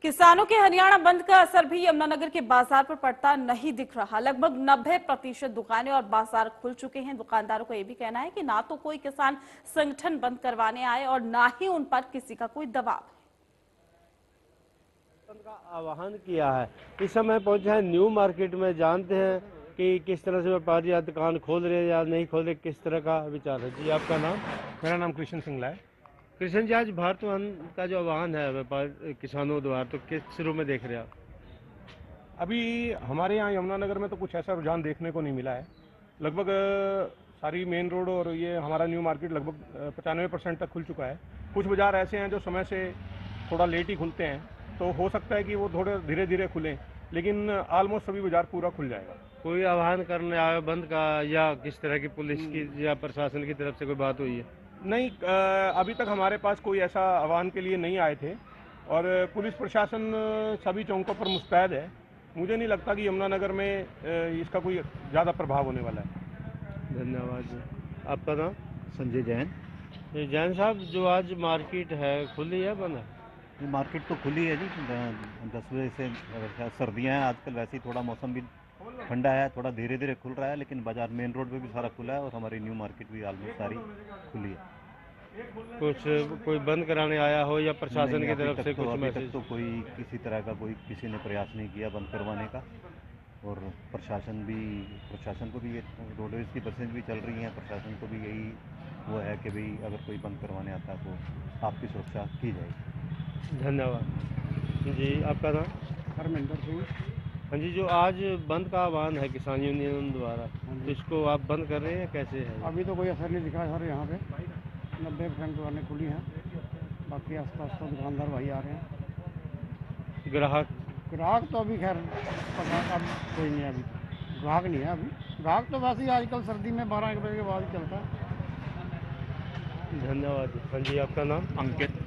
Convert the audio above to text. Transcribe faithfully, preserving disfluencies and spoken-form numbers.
किसानों के हरियाणा बंद का असर भी यमुनानगर के बाजार पर पड़ता नहीं दिख रहा। लगभग नब्बे प्रतिशत दुकानें और बाजार खुल चुके हैं। दुकानदारों का यह भी कहना है कि ना तो कोई किसान संगठन बंद करवाने आए और ना ही उन पर किसी का कोई दबाव है। का आह्वान किया है। इस समय पहुंचे हैं न्यू मार्केट में। जानते हैं कि किस तरह से व्यापारी या दुकान खोल रहे हैं या नहीं खोल रहे, किस तरह का विचार है। जी, आपका नाम? मेरा नाम कृष्ण सिंगला है। कृष्ण जी, आज भारत बंद का जो आह्वान है व्यापार किसानों द्वारा, तो किस रूप में देख रहे हैं आप? अभी हमारे यहाँ यमुनानगर में तो कुछ ऐसा रुझान देखने को नहीं मिला है। लगभग सारी मेन रोड और ये हमारा न्यू मार्केट लगभग पचानवे परसेंट तक खुल चुका है। कुछ बाज़ार ऐसे हैं जो समय से थोड़ा लेट ही खुलते हैं, तो हो सकता है कि वो थोड़े धीरे धीरे खुलें, लेकिन ऑलमोस्ट सभी बाज़ार पूरा खुल जाएगा। कोई आह्वान करने आए बंद का या किस तरह की पुलिस की या प्रशासन की तरफ से कोई बात हुई है? नहीं, अभी तक हमारे पास कोई ऐसा आह्वान के लिए नहीं आए थे और पुलिस प्रशासन सभी चौकों पर मुस्तैद है। मुझे नहीं लगता कि यमुनानगर में इसका कोई ज़्यादा प्रभाव होने वाला है। धन्यवाद जी। आपका नाम? संजय जैन। जैन साहब, जो आज मार्केट है खुली है बंद है? ये मार्केट तो खुली है जी, दस बजे से। सर्दियाँ हैं आजकल, वैसे ही थोड़ा मौसम भी ठंडा है, थोड़ा धीरे धीरे खुल रहा है, लेकिन बाजार मेन रोड पे भी सारा खुला है और हमारी न्यू मार्केट भी ऑलमोस्ट सारी खुली है। कुछ कोई बंद कराने आया हो या प्रशासन की तरफ से तो कुछ अभी मैसेज? तक तो कोई किसी तरह का कोई किसी ने प्रयास नहीं किया बंद करवाने का। और प्रशासन भी प्रशासन को भी ये रोडवेज की बसें भी चल रही हैं, प्रशासन को भी यही वो है कि भाई अगर कोई बंद करवाने आता है तो आपकी सुरक्षा की जाएगी। धन्यवाद जी। आपका नाम? हरमिंदर सिंह। हाँ जी, जो आज बंद का आह्वान है किसान यूनियन द्वारा, तो इसको आप बंद कर रहे हैं कैसे है? अभी तो कोई असर नहीं दिखा सर, यहाँ पे नब्बे परसेंट दुकानें खुली हैं, बाकी आस पास तो दुकानदार भाई आ रहे हैं। ग्राहक ग्राहक तो अभी खैर पता अब कोई नहीं, अभी ग्राहक नहीं है। अभी ग्राहक तो वैसे ही आजकल सर्दी में बारह एक बजे के बाद ही चलता है। धन्यवाद। हाँ जी, आपका नाम? अंकित।